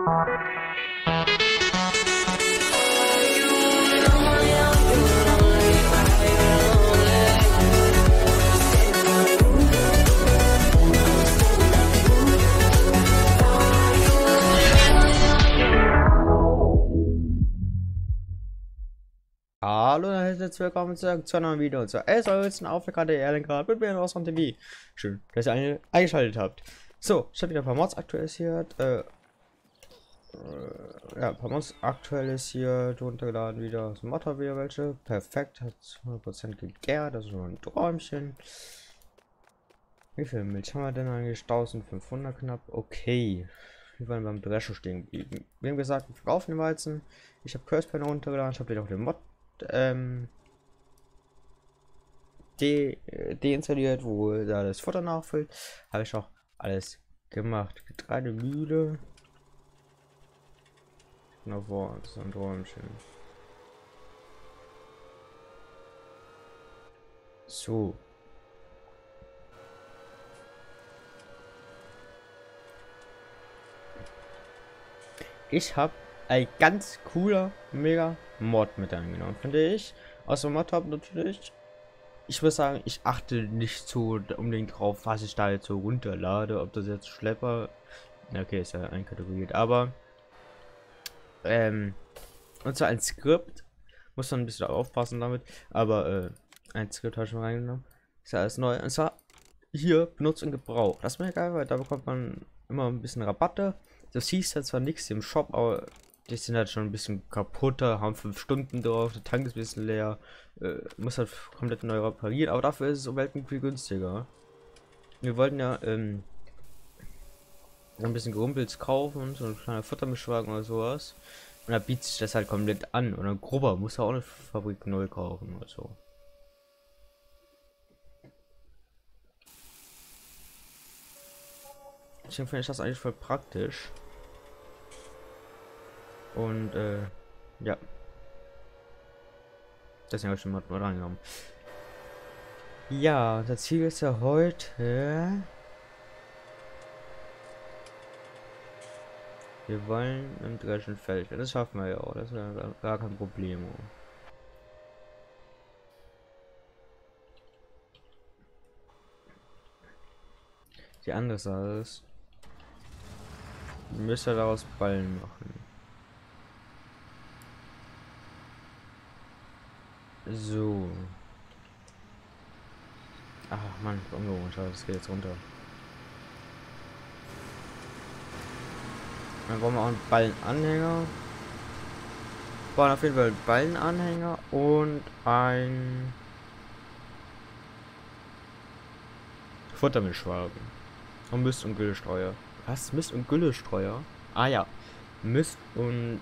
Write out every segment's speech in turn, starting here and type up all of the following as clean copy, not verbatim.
Hallo und herzlich willkommen zu einem neuen Video zur 11. Aufgabe der Erlengrad mit mir aus TV. Schön, dass ihr eingeschaltet habt. So, ich habe wieder ein paar Mods aktualisiert. Ja, ein paar Mods aktualisiert, runtergeladen wieder aus dem Mod wieder welche. Perfekt, hat 100% gegärt, das ist nur ein Träumchen. Wie viel Milch haben wir denn eigentlich? 1500 knapp. Okay. Wir wollen beim Drescher stehen geblieben. Wir haben gesagt, wir verkaufen den Weizen. Ich habe Cursepen runtergeladen, ich habe wieder auch den Mod deinstalliert, wo da das Futter nachfüllt. Habe ich auch alles gemacht. Getreidemühle. Na wo, das ist ein Träumchen. So. Ich habe ein ganz cooler, mega Mod mit angenommen, finde ich. Aus dem Mod habe natürlich, ich muss sagen, ich achte nicht so unbedingt drauf, was ich da jetzt so runterlade, ob das jetzt Schlepper, okay, ist ja einkategoriert, aber und zwar ein Skript, muss man ein bisschen aufpassen damit, aber ein Skript habe ich mal reingenommen, ist ja alles neu, und zwar hier benutzt und gebraucht. Das ist mir geil, weil da bekommt man immer ein bisschen Rabatte. Das hieß ja zwar nichts im Shop, aber die sind halt schon ein bisschen kaputter, haben 5 Stunden drauf, der Tank ist ein bisschen leer, muss halt komplett neu repariert, aber dafür ist es um Welten viel günstiger. Wir wollten ja ein bisschen Gerumpels kaufen, so ein kleiner Futtermischwagen oder sowas. Und da bietet sich das halt komplett an. Und ein Grubber muss ja auch eine Fabrik neu kaufen oder so. Deswegen finde ich das eigentlich voll praktisch. Und ja. Deswegen habe ich den Mod mal reingenommen. Ja, das Ziel ist ja heute. Wir wollen im Dreschen Feld. Das schaffen wir ja auch. Das ist ja gar kein Problem. Die andere Sache ist, wir müssen daraus Ballen machen. So. Ach man, ungewohnt, das geht jetzt runter. Dann brauchen wir auch einen Ballenanhänger. Wir brauchen auf jeden Fall einen Ballenanhänger und ein Futtermischwagen. Und Mist und Güllestreuer. Was? Mist und Güllestreuer? Ah ja. Mist und.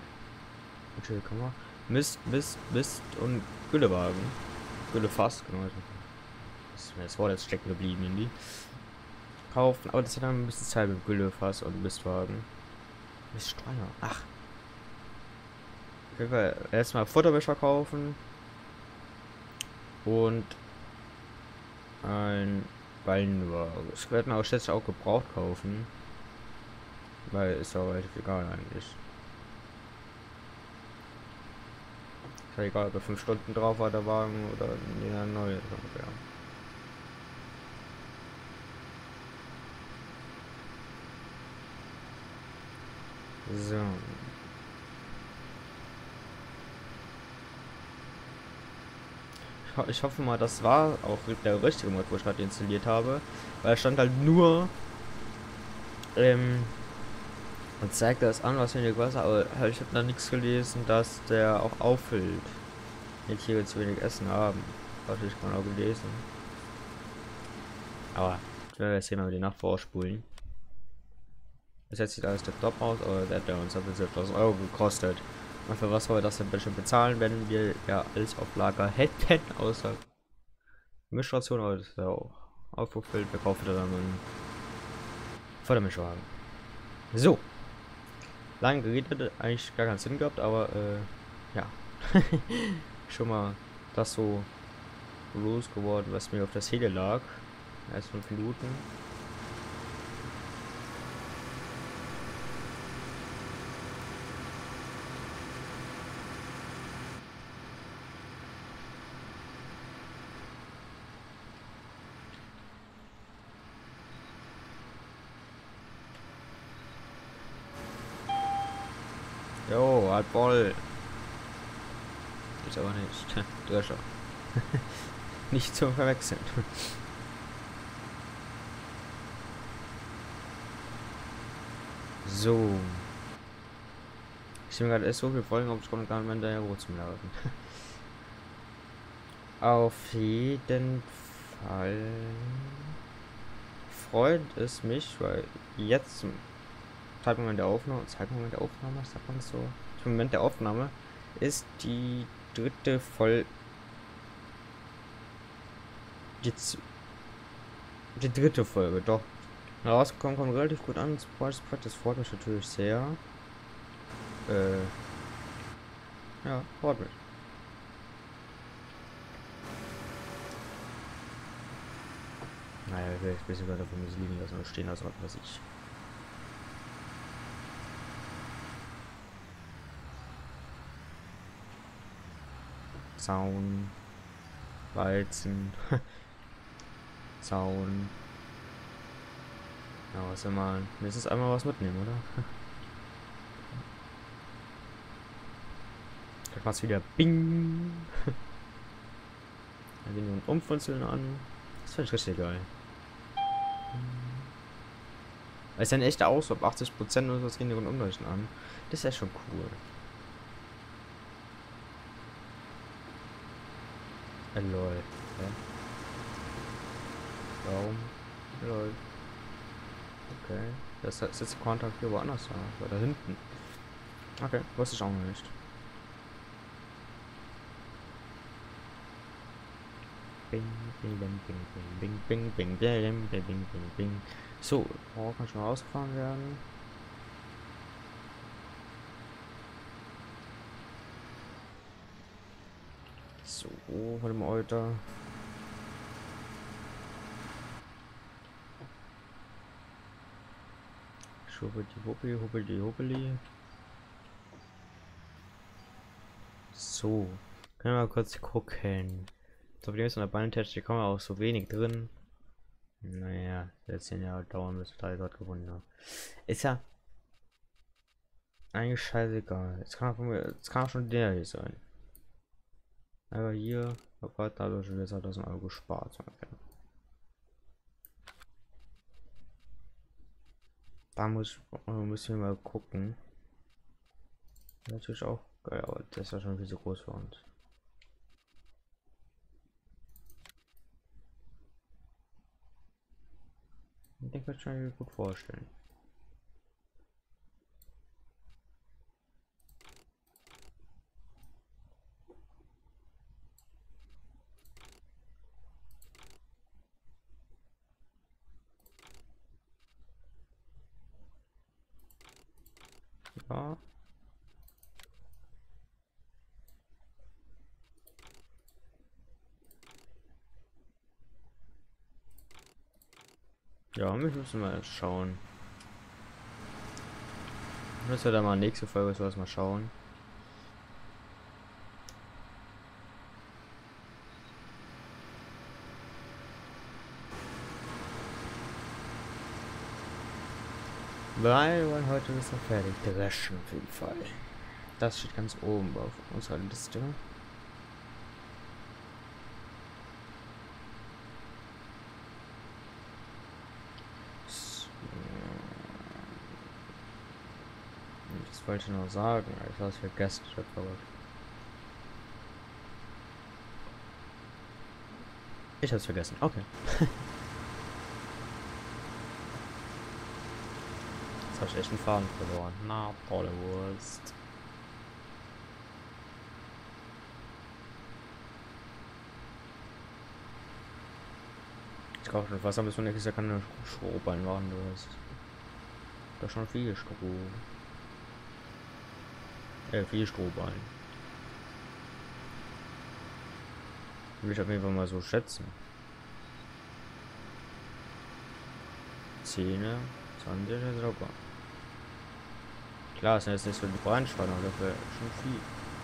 Mist und Güllewagen. Güllefass, genau. Das Wort jetzt stecken geblieben irgendwie. Kaufen, aber das hat dann ein bisschen Zeit mit Güllefass und Mistwagen. Miststreuer. Ach. Können wir erstmal Futtermischer kaufen. Und ein Ballenwagen. Das werden wir auch schätze auch gebraucht kaufen. Weil ist auch relativ egal eigentlich. Ist ja egal, ob er 5 Stunden drauf war der Wagen oder jeder neue ungefähr. So. Ich hoffe mal, das war auch der richtige Mod, wo ich gerade installiert habe. Weil es stand halt nur und zeigt das an, was wenig Wasser, aber halt, ich habe da nichts gelesen, dass der auch auffüllt. Wenn die Tiere zu wenig Essen haben. Das habe ich genau gelesen. Aber ich werde jetzt hier mal die Nacht vorspulen. Bis jetzt sieht alles der Top aus, aber der hat ja uns 12.000 Euro gekostet. Und für was soll das denn bitte bezahlen, wenn wir ja alles auf Lager hätten, außer Mischration, aber das ist ja auch aufgefüllt. Wir kaufen dann einen Fördermischwagen. So. Lange geredet, eigentlich gar keinen Sinn gehabt, aber ja. Schon mal das so losgeworden, was mir auf der Seele lag. Erst 5 Minuten. Jo, halt voll. Ist aber nicht. Drescher. Nicht zu verwechseln. So. Ich bin gerade erst so viel Folgen, ob ich komme gar nicht mehr hinterher hoch zum Laufen. Auf jeden Fall freut es mich, weil jetzt zum Zeitmoment der Aufnahme, sagt man das so? Zum Moment der Aufnahme ist die dritte Folge. Die dritte Folge, doch. Rausgekommen, kommt relativ gut an. Das freut mich natürlich sehr. Ja, freut mich. Naja, ich will ein bisschen weiter von mir liegen lassen und stehen lassen, was weiß ich. Zaun, Weizen, Zaun. Ja, was immer. Nächstes einmal was mitnehmen, oder? Dann macht's wieder Bing. Dann gehen wir uns umfunzeln an. Das finde ich richtig geil. Weil es dann echt aus, ob 80% oder was gehen die Umleuchten an. Das ist ja schon cool. Lol. Ja. Warum? Lol. Okay. Das ist jetzt Kontakt hier woanders da. Da hinten. Okay, wusste ich auch noch nicht. Bing, bing, bing, bing, bing, bing, bing, bing, bing, bing, bing, bing, bing. So, oh, kann schon mal ausgefahren werden. So, warte mal, Alter. Schubbeli, hubbeli, hubbeli. So, können wir mal kurz gucken. Das Problem ist, in der Ballentechnik kommen wir auch so wenig drin. Naja, jetzt 10 Jahre dauern, bis wir Teil dort gewonnen haben. Ist ja eigentlich scheißegal. Jetzt kann auch schon der hier sein. Aber hier, oh Gott, dadurch wird 2000 Euro gespart. Okay. Da müssen wir mal gucken. Natürlich auch geil, aber das ist ja schon viel zu groß für uns. Ich denke, das kann ich mir gut vorstellen. Ja. Ja, wir müssen mal schauen. Das wird dann mal nächste Folge, so mal schauen. Weil wir wollen heute ist noch fertig dreschen auf jeden Fall. Das steht ganz oben auf unserer Liste. So. Das wollte ich noch sagen, ich habe es vergessen. Ich habe es vergessen. Okay. Jetzt habe ich echt einen Faden verloren. Na, tolle Wurst. Ich kaufe schon Wasser, bis man nächstes Jahr keine Strohballen machen, du hast. Da schon viel Stroh. Viel Strohballen. Will ich auf jeden Fall mal so schätzen. 10, 20 ist locker. Klar, es sind jetzt nicht so die Brandschweine, aber dafür schon viel.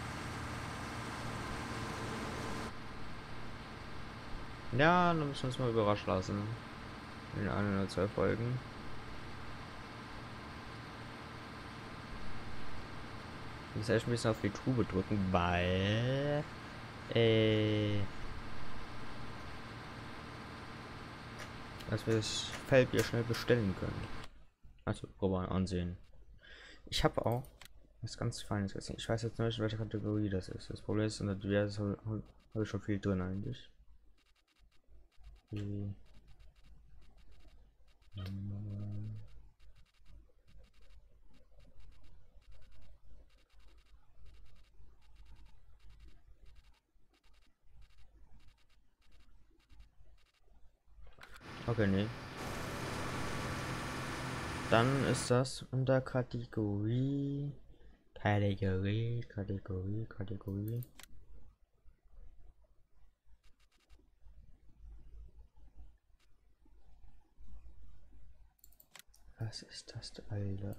Ja, dann müssen wir uns mal überraschen lassen. In 1 oder 2 Folgen. muss echt ein bisschen auf die Tube drücken, weil dass wir das Feld hier schnell bestellen können. Also probieren ansehen. Ich habe auch was ganz Feines gesehen. Ich weiß jetzt nicht, welche Kategorie das ist. Das Problem ist, in der diverse habe ich schon viel drin eigentlich. Okay, nee. Dann ist das unter Kategorie. Kategorie. Was ist das, Alter?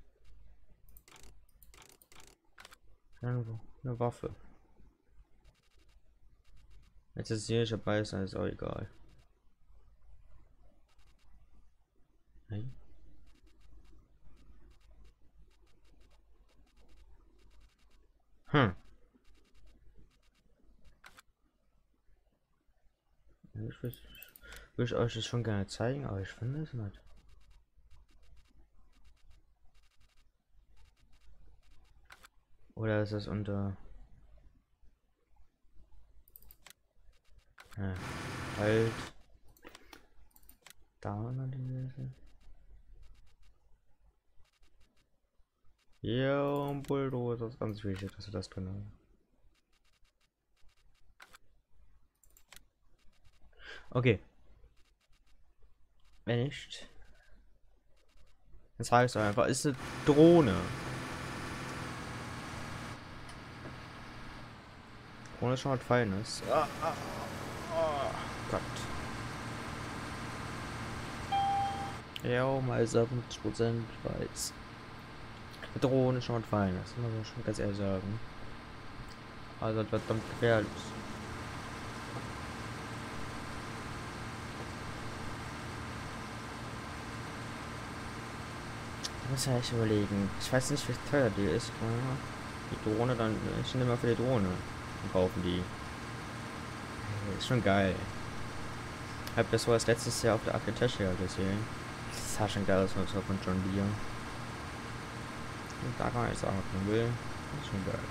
Eine Waffe. Jetzt ist hier dabei, ist alles auch egal. Nein. Hm. Will ich euch das schon gerne zeigen, aber ich finde es nicht. Oder ist das unter... Ja, halt... Da natürlich. Ja, und Bulldozer ist ganz wichtig, dass wir das drin haben. Okay. Wenn nicht... Jetzt sage ich es einfach, ist eine Drohne. Drohne ist schon was Feines. Gott. Ja, mal 50%, weiß. Eine Drohne ist schon was Feines, muss man schon ganz ehrlich sagen. Also das wird verdammt gefährlich. Ich muss ja echt überlegen. Ich weiß nicht, wie teuer die ist. Die Drohne dann. Ich nehme mal für die Drohne und kaufen die. Ist schon geil. Ich habe das so als letztes Jahr auf der Architecture gesehen. Das sah schon geil aus, so von John Deere. Und da kann ich sagen, was man will. Das ist schon geil.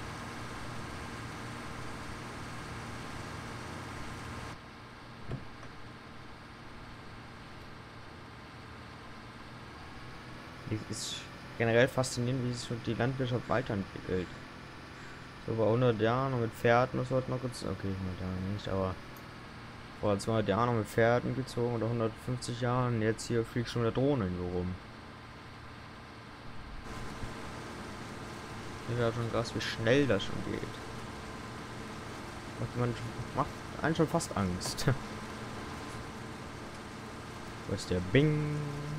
Es ist generell faszinierend, wie sich so die Landwirtschaft weiterentwickelt. So vor 100 Jahren mit Pferden, das wird noch gezogen. Okay, 100 Jahre nicht, aber vor 200 Jahren mit Pferden gezogen oder 150 Jahren. Jetzt hier fliegt schon eine Drohne irgendwo rum. Ich wäre schon krass, wie schnell das schon geht. Macht einen schon fast Angst. Wo ist der Bing?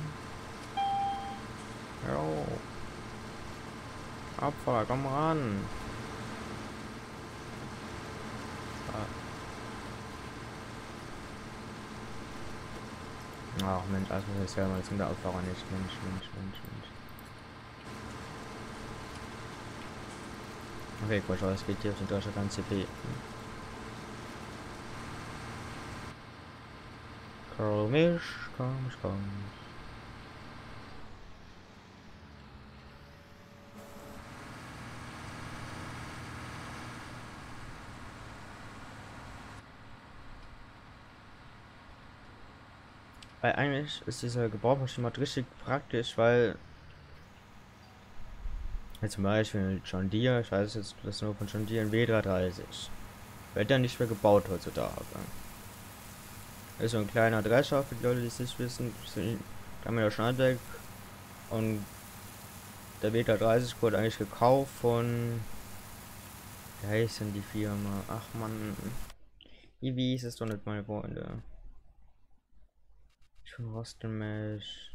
Jo. Abfahrer, komm ran. Ach Mensch, also das ist ja mal zum der Abfahrer nicht. Mensch. Okay, gut, aber es geht hier auf den Deutschland CP. Komm. Weil eigentlich ist diese Gebrauchmaschine richtig praktisch, weil ja, zum Beispiel John Deere, ich weiß jetzt das nur von John Deere, ein W330. Wird ja nicht mehr gebaut heutzutage. Ist so ein kleiner Drescher für die Leute, die es nicht wissen. Kann man ja schon weg. Und der W330 wurde eigentlich gekauft von. Wie heißt denn die Firma? Ach man. Wie hieß es doch nicht, meine Freunde? Ich verroste mich.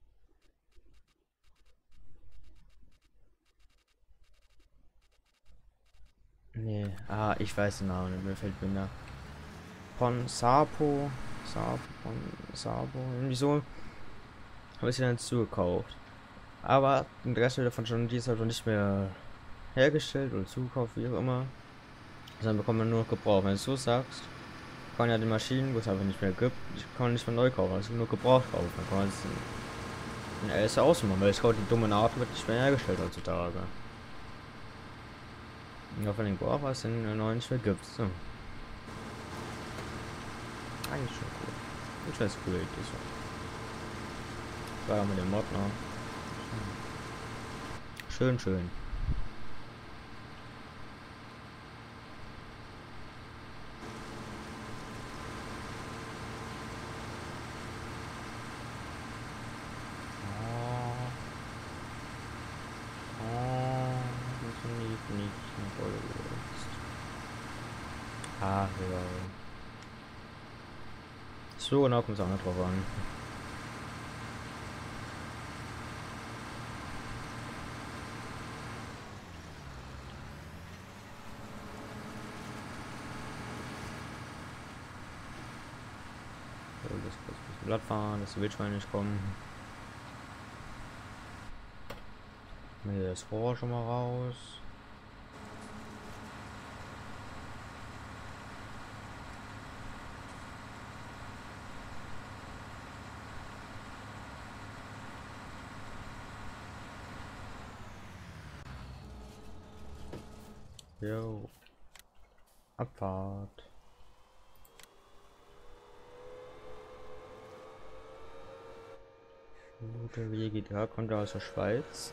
Nee, ich weiß den Namen, mir fällt mir nach. Von Sapo. Irgendwie so. Habe ich sie dann zugekauft. Aber den Rest davon schon, die ist halt nicht mehr hergestellt oder zukauft, wie auch immer. Dann bekommt man nur noch gebraucht. Wenn du so sagst, kann ja die Maschinen, wo es einfach nicht mehr gibt, ich kann nicht mehr neu kaufen, also nur gebraucht kaufen. Dann kann man es in LS ausmachen, weil ich glaube, die dumme Art wird nicht mehr hergestellt heutzutage. Ja, von den Goa, was in der neuen nicht mehr gibt. So. Eigentlich schon cool. Ich finde es cool, das war ja mit dem Mod noch. Schön, schön. Ah, ja. So genau kommt es auch nicht drauf an. So, das kurz ein bisschen Blatt fahren, dass die Wildschweine nicht kommen. Hier das Rohr schon mal raus. Jo. Abfahrt. Gute Wege, da kommt er aus der Schweiz.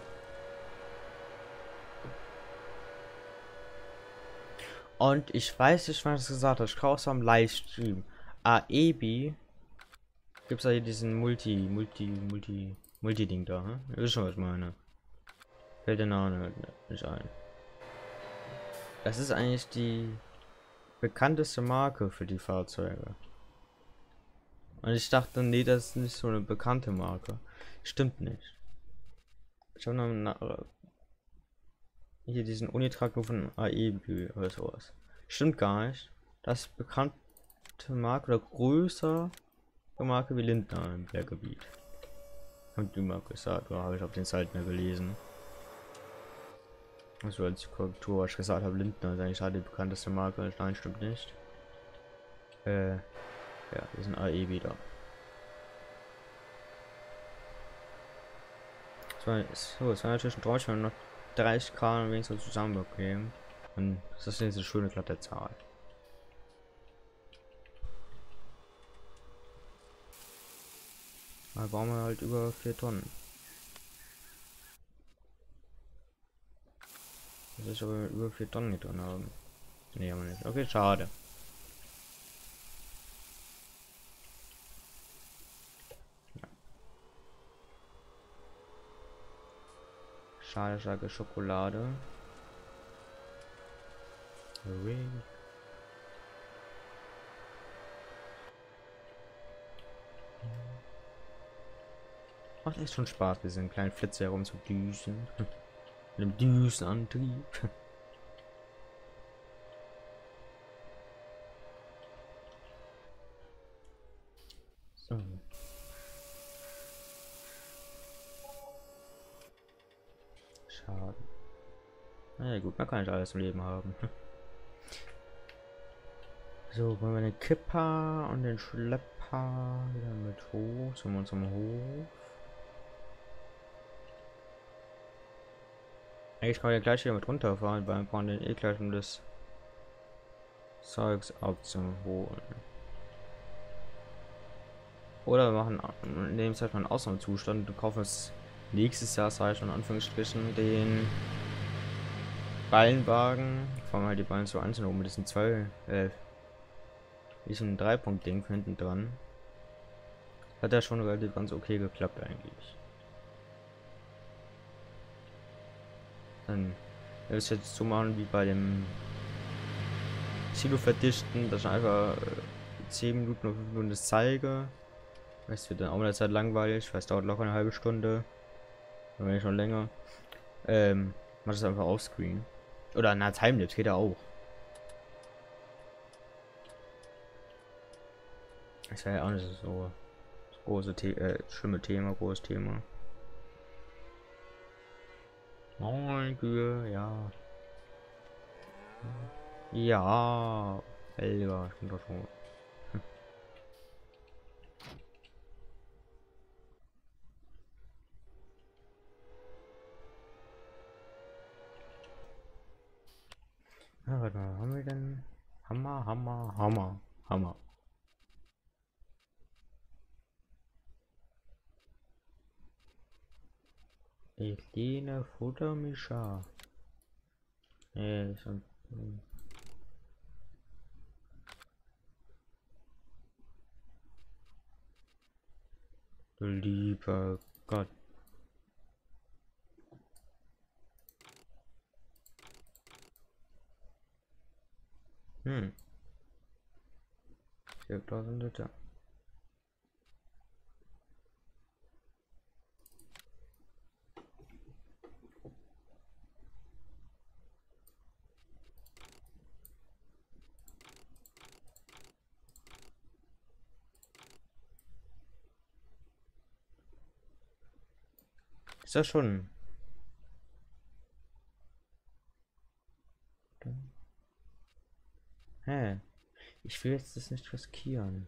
Und ich weiß nicht, wann ich das gesagt habe. Ich kaufe es am Livestream. Aebi. Gibt es da hier diesen Multi-Ding da, hm? Das ist schon, was ich meine. Fällt der Name nicht ein. Das ist eigentlich die bekannteste Marke für die Fahrzeuge. Und ich dachte, nee, das ist nicht so eine bekannte Marke. Stimmt nicht. Ich habe noch hier diesen Unitrakt nur von AEB oder sowas. Stimmt gar nicht. Das ist bekannte Marke oder größer Marke wie Lindner im Berggebiet. Haben die mal gesagt, oder habe ich auf den Seiten mehr gelesen. Also als Korrektur, was ich gesagt habe, Lindner ist eigentlich die bekannteste Marke. Nein, stimmt nicht. Ja, wir sind AE wieder. So, es war natürlich ein Traum, wenn wir noch 30k wenigstens zusammenbekommen. Und das ist jetzt eine schöne glatte Zahl. Da brauchen wir halt über 4 Tonnen. Das ist aber über 4 Tonnen nicht drin haben. Nee, haben wir nicht. Okay, schade. Schade, schade Schokolade. Macht echt schon Spaß, diesen kleinen Flitzer herum zu düsen. Mit dem Düsenantrieb. So. Schade. Na ja, gut, man kann nicht alles im Leben haben. So, wollen wir den Kipper und den Schlepper wieder mit hoch zu unserem Hof. Eigentlich kann ich ja gleich wieder mit runterfahren, weil wir brauchen den eh gleich, um das Zeugs abzuholen. Oder wir machen in dem Zeit mal einen Ausnahmezustand und kaufen es nächstes Jahr, sage ich in Anführungsstrichen, den Ballenwagen. Fangen wir halt die Ballen so an, mit diesen diesen 3-Punkt-Ding hinten dran. Hat ja schon relativ ganz okay geklappt eigentlich. Dann werde ich es jetzt so machen wie bei dem Silo verdichten, dass ich einfach 10 Minuten oder 5 Minuten das zeige. Es wird dann auch mit der Zeit langweilig, weil es dauert locker eine halbe Stunde. Wenn nicht schon länger. Mach das einfach offscreen. Oder na, Timelapse geht ja auch. Das wäre ja auch nicht so das große schlimme Thema, großes Thema. Moin, Kühe, ja. Ja, Helga, ich bin doch schon. Ja, warte mal, haben wir denn? Hammer, Hammer, Hammer, Hammer. Elene Futtermischer. Nee, schon. Du lieber Gott. Hm. 4000 Liter. Ist das schon? Hä? Ich will jetzt das nicht riskieren.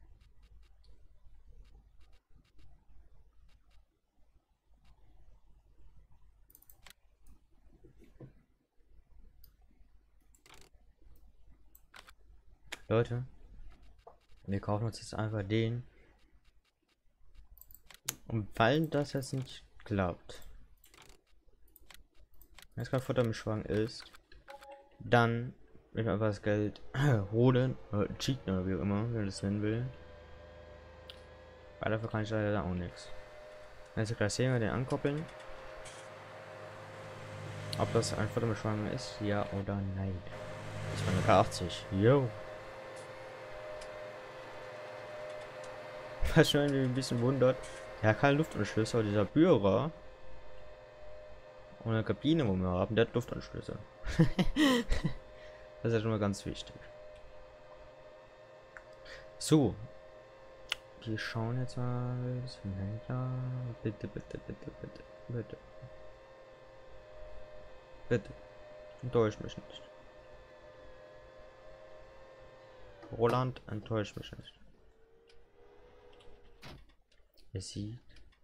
Leute, wir kaufen uns jetzt einfach den. Und weil das jetzt nicht klappt, wenn es kein Futtermischwagen ist, dann will ich einfach das Geld holen, oder cheaten oder wie auch immer, wenn das nennen will. Weil dafür kann ich leider auch nichts. Also gleich sehen wir den ankoppeln. Ob das ein Futtermischwagen ist, ja oder nein. Das war eine K80. Yo. Was schon ein bisschen wundert. Ja, kein Luftanschlüsse, aber dieser Bührer und eine Kabine, wo wir haben, der hat Luftanschlüsse. Das ist ja schon mal ganz wichtig. So. Wir schauen jetzt mal zum Händler. Bitte, bitte, bitte, bitte, bitte. Bitte. Enttäuscht mich nicht. Roland, enttäuscht mich nicht. Es sieht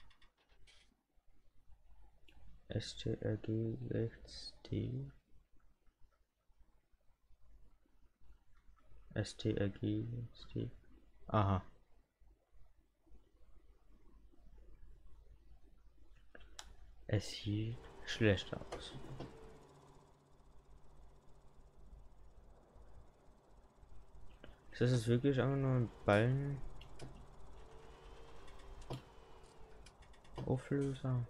STRG 6D STRG 6D. Aha. Es sieht schlecht aus. Ist das jetzt wirklich einfach nur ein Ballen? Auflöser.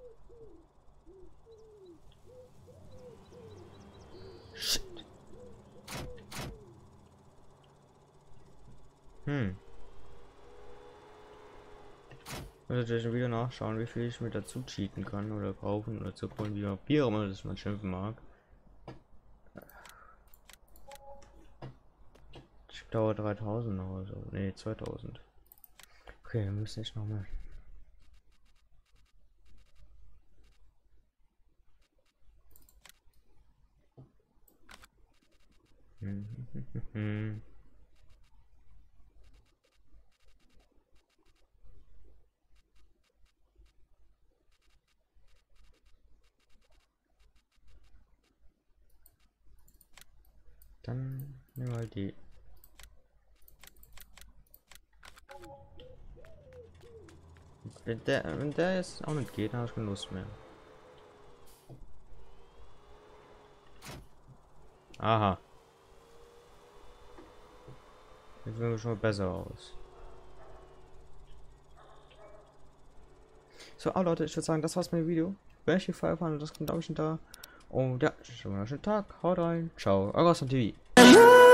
Shit. Also ich wieder nachschauen, wie viel ich mir dazu cheaten kann oder kaufen oder zu holen, wie auch immer das man schimpfen mag. Ich dauere 3000 noch oder so. Ne, 2000. Okay, wir müssen nicht noch mal. Dann nehmen wir die. Wenn der jetzt auch nicht geht, dann habe ich keine Lust mehr. Aha. Jetzt sehen wir schon mal besser aus. So, Leute, ich würde sagen, das war's mit dem Video. Wenn euch gefallen hat, lasst ein Daumen da. Und ja, schon mal einen schönen Tag. Haut rein. Ciao. Euer TV.